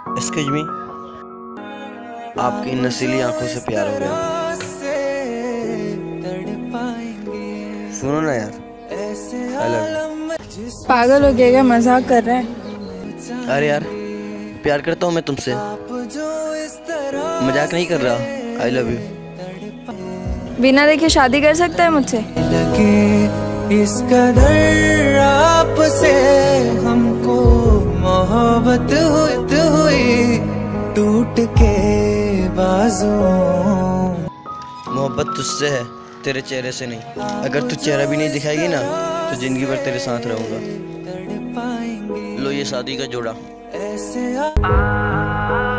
Excuse me, आपकी नसीली आंखों से प्यार हो गया। सुनो ना यार, आई लव यू। पागल हो गया क्या? मजाक कर रहा है? अरे यार, प्यार करता हूँ मैं तुमसे, मजाक नहीं कर रहा। I love you. बिना देखे शादी कर सकता है मुझसे? लगे इस कदर आपसे हमको मोहब्बत हुई टूट के बाजों। मोहब्बत तुझसे है, तेरे चेहरे से नहीं। अगर तू चेहरा भी नहीं दिखाएगी ना तो जिंदगी भर तेरे साथ रहूंगा। लो ये शादी का जोड़ा।